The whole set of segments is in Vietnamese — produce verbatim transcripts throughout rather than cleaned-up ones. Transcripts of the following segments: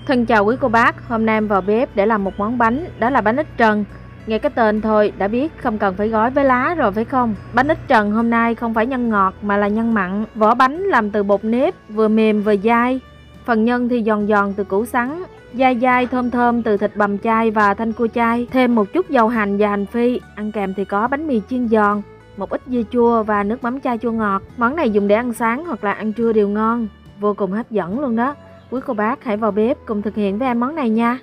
Thân chào quý cô bác, hôm nay em vào bếp để làm một món bánh, đó là bánh ít trần. Nghe cái tên thôi đã biết không cần phải gói với lá rồi phải không? Bánh ít trần hôm nay không phải nhân ngọt mà là nhân mặn. Vỏ bánh làm từ bột nếp, vừa mềm vừa dai. Phần nhân thì giòn giòn từ củ sắn, dai dai thơm thơm từ thịt bằm chay và thanh cua chay. Thêm một chút dầu hành và hành phi. Ăn kèm thì có bánh mì chiên giòn, một ít dưa chua và nước mắm chay chua ngọt. Món này dùng để ăn sáng hoặc là ăn trưa đều ngon, vô cùng hấp dẫn luôn đó. Quý cô bác hãy vào bếp cùng thực hiện với em món này nha.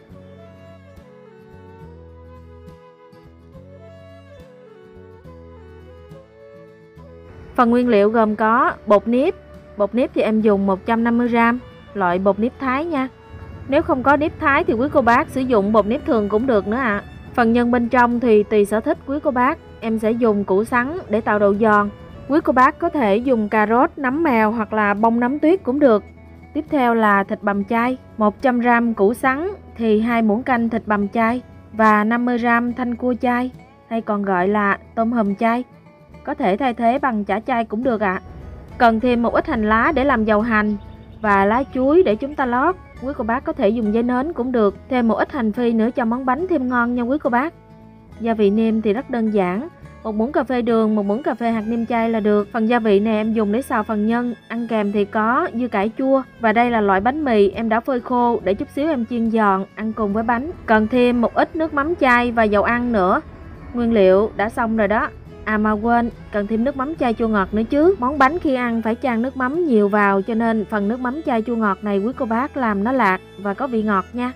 Phần nguyên liệu gồm có bột nếp. Bột nếp thì em dùng một trăm năm mươi gam, loại bột nếp Thái nha. Nếu không có nếp Thái thì quý cô bác sử dụng bột nếp thường cũng được nữa ạ. À. Phần nhân bên trong thì tùy sở thích quý cô bác. Em sẽ dùng củ sắn để tạo độ giòn. Quý cô bác có thể dùng cà rốt, nấm mèo hoặc là bông nấm tuyết cũng được. Tiếp theo là thịt bằm chay, một trăm gam củ sắn thì hai muỗng canh thịt bằm chay và năm mươi gam thanh cua chay hay còn gọi là tôm hùm chay. Có thể thay thế bằng chả chay cũng được ạ. À. Cần thêm một ít hành lá để làm dầu hành và lá chuối để chúng ta lót. Quý cô bác có thể dùng giấy nến cũng được. Thêm một ít hành phi nữa cho món bánh thêm ngon nha quý cô bác. Gia vị nêm thì rất đơn giản. Một muỗng cà phê đường, một muỗng cà phê hạt nêm chay là được. Phần gia vị này em dùng để xào phần nhân. Ăn kèm thì có dưa cải chua. Và đây là loại bánh mì em đã phơi khô để chút xíu em chiên giòn ăn cùng với bánh. Cần thêm một ít nước mắm chay và dầu ăn nữa. Nguyên liệu đã xong rồi đó. À mà quên, cần thêm nước mắm chay chua ngọt nữa chứ. Món bánh khi ăn phải chan nước mắm nhiều vào, cho nên phần nước mắm chay chua ngọt này quý cô bác làm nó lạc và có vị ngọt nha.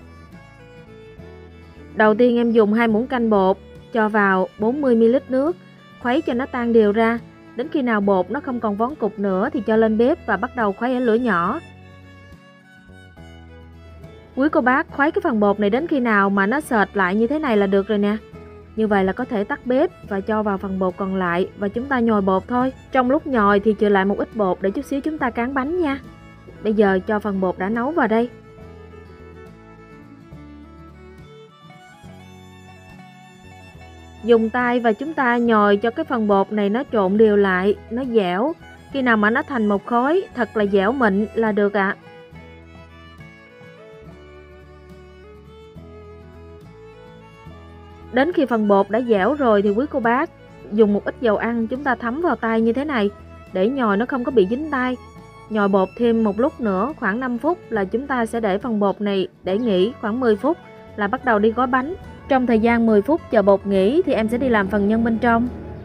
Đầu tiên em dùng hai muỗng canh bột, cho vào bốn mươi mi li lít nước, khuấy cho nó tan đều ra. Đến khi nào bột nó không còn vón cục nữa thì cho lên bếp và bắt đầu khuấy ở lửa nhỏ. Quý cô bác khuấy cái phần bột này đến khi nào mà nó sệt lại như thế này là được rồi nè. Như vậy là có thể tắt bếp và cho vào phần bột còn lại và chúng ta nhồi bột thôi. Trong lúc nhồi thì chừa lại một ít bột để chút xíu chúng ta cán bánh nha. Bây giờ cho phần bột đã nấu vào đây. Dùng tay và chúng ta nhồi cho cái phần bột này nó trộn đều lại, nó dẻo. Khi nào mà nó thành một khối thật là dẻo mịn là được ạ. À. Đến khi phần bột đã dẻo rồi thì quý cô bác dùng một ít dầu ăn chúng ta thấm vào tay như thế này để nhồi nó không có bị dính tay. Nhồi bột thêm một lúc nữa khoảng năm phút là chúng ta sẽ để phần bột này để nghỉ khoảng mười phút là bắt đầu đi gói bánh. Trong thời gian mười phút chờ bột nghỉ thì em sẽ đi làm phần nhân bên trong.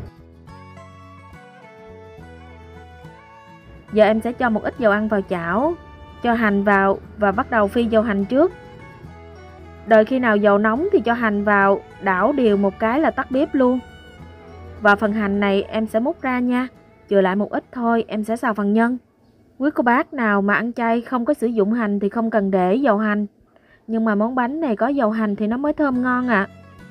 Giờ em sẽ cho một ít dầu ăn vào chảo, cho hành vào và bắt đầu phi dầu hành trước. Đợi khi nào dầu nóng thì cho hành vào, đảo đều một cái là tắt bếp luôn. Và phần hành này em sẽ múc ra nha, chừa lại một ít thôi, em sẽ xào phần nhân. Quý cô bác nào mà ăn chay không có sử dụng hành thì không cần để dầu hành. Nhưng mà món bánh này có dầu hành thì nó mới thơm ngon ạ. À.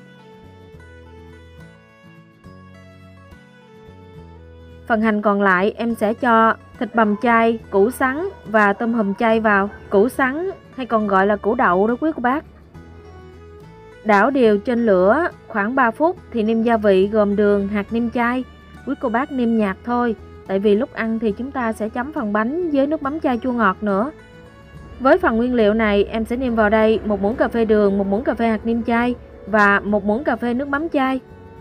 Phần hành còn lại em sẽ cho thịt bằm chay, củ sắn và tôm hùm chay vào. Củ sắn hay còn gọi là củ đậu đó quý cô bác. Đảo đều trên lửa khoảng ba phút thì nêm gia vị gồm đường, hạt nêm chay. Quý cô bác nêm nhạt thôi, tại vì lúc ăn thì chúng ta sẽ chấm phần bánh với nước mắm chay chua ngọt nữa. Với phần nguyên liệu này em sẽ nêm vào đây một muỗng cà phê đường, một muỗng cà phê hạt nêm chay và một muỗng cà phê nước mắm chay.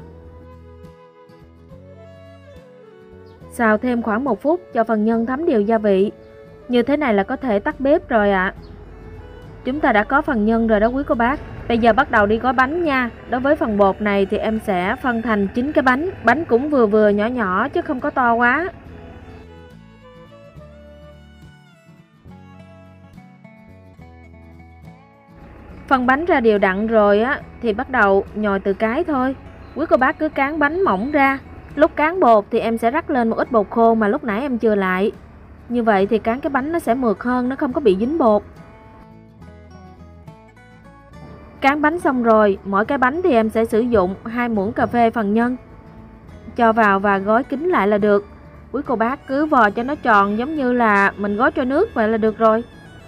Xào thêm khoảng một phút cho phần nhân thấm đều gia vị. Như thế này là có thể tắt bếp rồi ạ. À. Chúng ta đã có phần nhân rồi đó quý cô bác. Bây giờ bắt đầu đi gói bánh nha. Đối với phần bột này thì em sẽ phân thành chín cái bánh. Bánh cũng vừa vừa nhỏ nhỏ chứ không có to quá. Phần bánh ra đều đặn rồi á thì bắt đầu nhồi từ cái thôi. Quý cô bác cứ cán bánh mỏng ra. Lúc cán bột thì em sẽ rắc lên một ít bột khô mà lúc nãy em chừa lại. Như vậy thì cán cái bánh nó sẽ mượt hơn, nó không có bị dính bột. Cán bánh xong rồi, mỗi cái bánh thì em sẽ sử dụng hai muỗng cà phê phần nhân. Cho vào và gói kín lại là được. Quý cô bác cứ vò cho nó tròn giống như là mình gói trôi nước vậy là được rồi.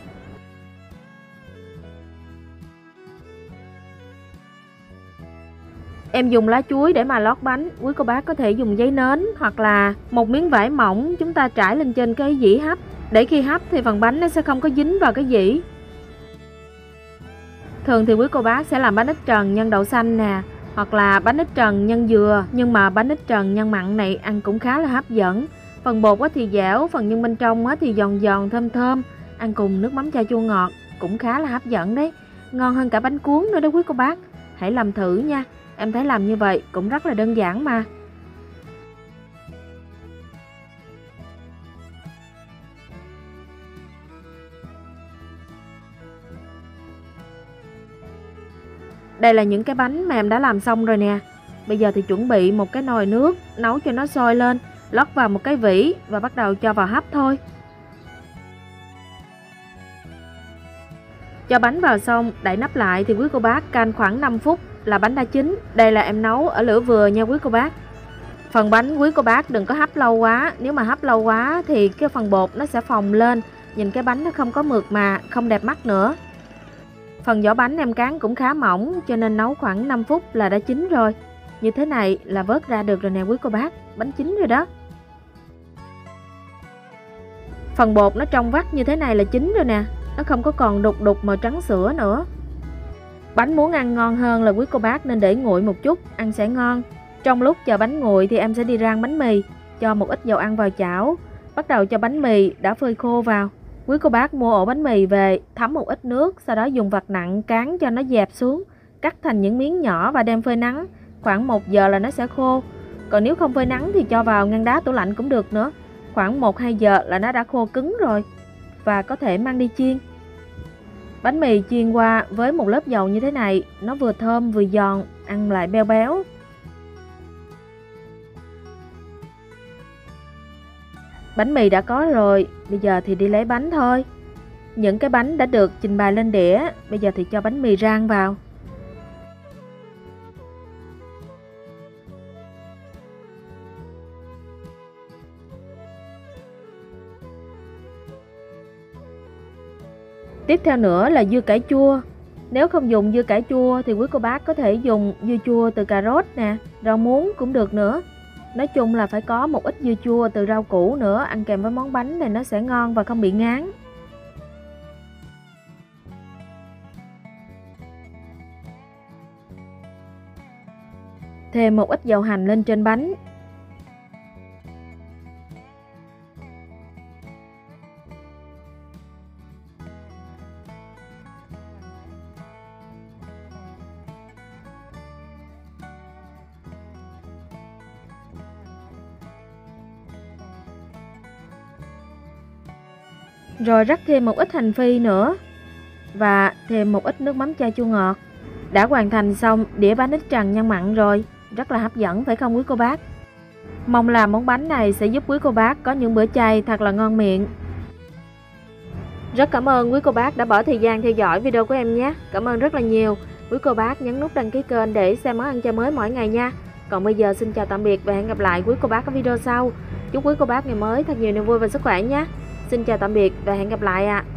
Em dùng lá chuối để mà lót bánh. Quý cô bác có thể dùng giấy nến hoặc là một miếng vải mỏng chúng ta trải lên trên cái dĩ hấp. Để khi hấp thì phần bánh nó sẽ không có dính vào cái dĩ. Thường thì quý cô bác sẽ làm bánh ít trần nhân đậu xanh nè, hoặc là bánh ít trần nhân dừa, nhưng mà bánh ít trần nhân mặn này ăn cũng khá là hấp dẫn. Phần bột thì dẻo, phần nhân bên trong thì giòn giòn thơm thơm, ăn cùng nước mắm chua chua ngọt cũng khá là hấp dẫn đấy. Ngon hơn cả bánh cuốn nữa đó quý cô bác. Hãy làm thử nha, em thấy làm như vậy cũng rất là đơn giản mà. Đây là những cái bánh mà em đã làm xong rồi nè. Bây giờ thì chuẩn bị một cái nồi nước, nấu cho nó sôi lên, lót vào một cái vỉ và bắt đầu cho vào hấp thôi. Cho bánh vào xong, đậy nắp lại thì quý cô bác canh khoảng năm phút là bánh đã chín. Đây là em nấu ở lửa vừa nha quý cô bác. Phần bánh quý cô bác đừng có hấp lâu quá, nếu mà hấp lâu quá thì cái phần bột nó sẽ phồng lên, nhìn cái bánh nó không có mượt mà, không đẹp mắt nữa. Phần vỏ bánh em cán cũng khá mỏng cho nên nấu khoảng năm phút là đã chín rồi. Như thế này là vớt ra được rồi nè quý cô bác, bánh chín rồi đó. Phần bột nó trong vắt như thế này là chín rồi nè, nó không có còn đục đục màu trắng sữa nữa. Bánh muốn ăn ngon hơn là quý cô bác nên để nguội một chút, ăn sẽ ngon. Trong lúc chờ bánh nguội thì em sẽ đi rang bánh mì, cho một ít dầu ăn vào chảo, bắt đầu cho bánh mì đã phơi khô vào. Quý cô bác mua ổ bánh mì về, thấm một ít nước, sau đó dùng vặt nặng cán cho nó dẹp xuống, cắt thành những miếng nhỏ và đem phơi nắng. Khoảng một giờ là nó sẽ khô. Còn nếu không phơi nắng thì cho vào ngăn đá tủ lạnh cũng được nữa. Khoảng một hai giờ là nó đã khô cứng rồi và có thể mang đi chiên. Bánh mì chiên qua với một lớp dầu như thế này, nó vừa thơm vừa giòn, ăn lại béo béo. Bánh mì đã có rồi, bây giờ thì đi lấy bánh thôi. Những cái bánh đã được trình bày lên đĩa, bây giờ thì cho bánh mì rang vào. Tiếp theo nữa là dưa cải chua. Nếu không dùng dưa cải chua thì quý cô bác có thể dùng dưa chua từ cà rốt nè, rau muống cũng được nữa. Nói chung là phải có một ít dưa chua từ rau củ nữa, ăn kèm với món bánh này nó sẽ ngon và không bị ngán. Thêm một ít dầu hành lên trên bánh. Rồi rắc thêm một ít hành phi nữa và thêm một ít nước mắm chua chua ngọt. Đã hoàn thành xong đĩa bánh ít trần nhân mặn rồi, rất là hấp dẫn phải không quý cô bác? Mong là món bánh này sẽ giúp quý cô bác có những bữa chay thật là ngon miệng. Rất cảm ơn quý cô bác đã bỏ thời gian theo dõi video của em nhé. Cảm ơn rất là nhiều. Quý cô bác nhấn nút đăng ký kênh để xem món ăn chay mới mỗi ngày nha. Còn bây giờ xin chào tạm biệt và hẹn gặp lại quý cô bác ở video sau. Chúc quý cô bác ngày mới thật nhiều niềm vui và sức khỏe nhé. Xin chào tạm biệt và hẹn gặp lại ạ. À.